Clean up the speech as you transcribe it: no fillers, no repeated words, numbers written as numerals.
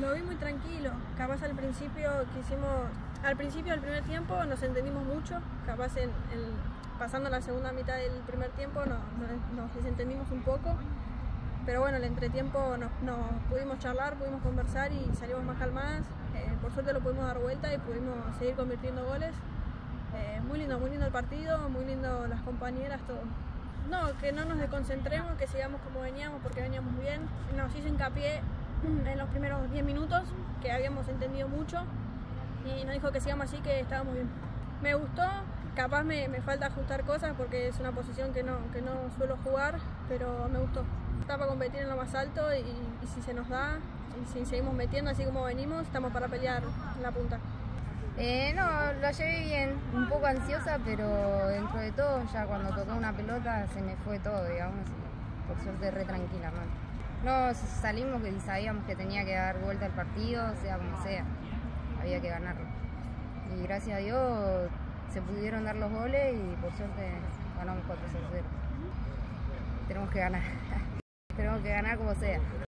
Lo vi muy tranquilo, capaz al principio del primer tiempo nos entendimos mucho, capaz pasando la segunda mitad del primer tiempo nos desentendimos un poco, pero bueno, el entretiempo nos pudimos charlar, pudimos conversar y salimos más calmadas, por suerte lo pudimos dar vuelta y pudimos seguir convirtiendo goles. Muy lindo el partido, muy lindo las compañeras, todo. No, que no nos desconcentremos, que sigamos como veníamos porque veníamos bien, nos hizo hincapié en los primeros 10 minutos, que habíamos entendido mucho y nos dijo que sigamos así, que estábamos bien. Me gustó, capaz me falta ajustar cosas porque es una posición que no suelo jugar, pero me gustó. Está para competir en lo más alto y si se nos da, y si seguimos metiendo así como venimos, estamos para pelear en la punta. No, lo llevé bien, un poco ansiosa, pero dentro de todo, ya cuando tocó una pelota se me fue todo, digamos, y por suerte re tranquila, man. No, salimos y sabíamos que tenía que dar vuelta al partido, sea como sea, había que ganarlo. Y gracias a Dios se pudieron dar los goles y por suerte ganamos 4-0. Tenemos que ganar, tenemos que ganar como sea.